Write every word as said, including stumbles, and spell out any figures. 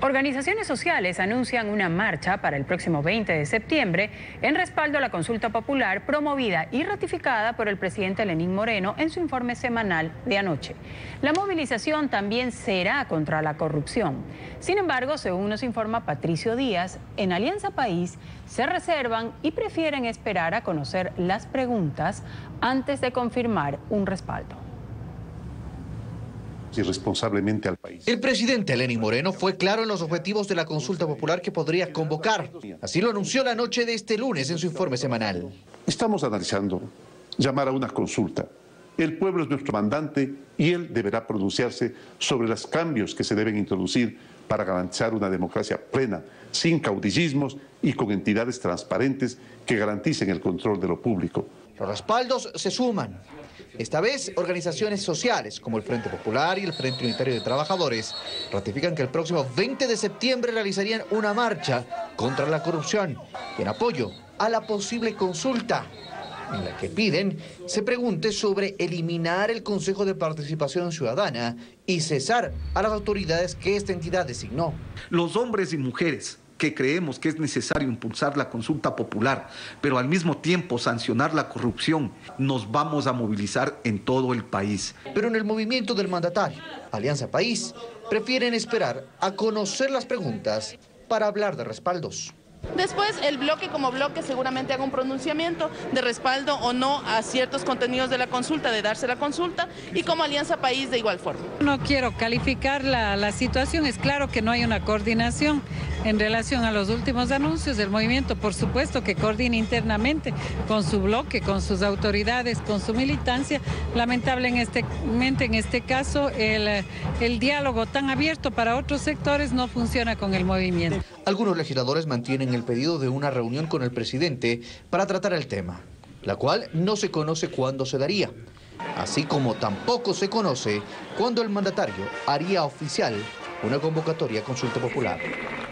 Organizaciones sociales anuncian una marcha para el próximo veinte de septiembre en respaldo a la consulta popular promovida y ratificada por el presidente Lenín Moreno en su informe semanal de anoche. La movilización también será contra la corrupción. Sin embargo, según nos informa Patricio Díaz, en Alianza País se reservan y prefieren esperar a conocer las preguntas antes de confirmar un respaldo. Irresponsablemente al país. El presidente Lenín Moreno fue claro en los objetivos de la consulta popular que podría convocar. Así lo anunció la noche de este lunes en su informe semanal. Estamos analizando llamar a una consulta. El pueblo es nuestro mandante y él deberá pronunciarse sobre los cambios que se deben introducir para garantizar una democracia plena, sin caudillismos y con entidades transparentes que garanticen el control de lo público. Los respaldos se suman. Esta vez, organizaciones sociales como el Frente Popular y el Frente Unitario de Trabajadores ratifican que el próximo veinte de septiembre realizarían una marcha contra la corrupción y en apoyo a la posible consulta, en la que piden se pregunte sobre eliminar el Consejo de Participación Ciudadana y cesar a las autoridades que esta entidad designó. Los hombres y mujeres que creemos que es necesario impulsar la consulta popular, pero al mismo tiempo sancionar la corrupción, nos vamos a movilizar en todo el país. Pero en el movimiento del mandatario, Alianza País, prefieren esperar a conocer las preguntas para hablar de respaldos. Después, el bloque como bloque seguramente haga un pronunciamiento de respaldo o no a ciertos contenidos de la consulta, de darse la consulta, y como Alianza País de igual forma. No quiero calificar la, la situación, es claro que no hay una coordinación en relación a los últimos anuncios del movimiento, por supuesto que coordina internamente con su bloque, con sus autoridades, con su militancia. Lamentablemente en este caso el, el diálogo tan abierto para otros sectores no funciona con el movimiento. Algunos legisladores mantienen el pedido de una reunión con el presidente para tratar el tema, la cual no se conoce cuándo se daría, así como tampoco se conoce cuándo el mandatario haría oficial una convocatoria a consulta popular.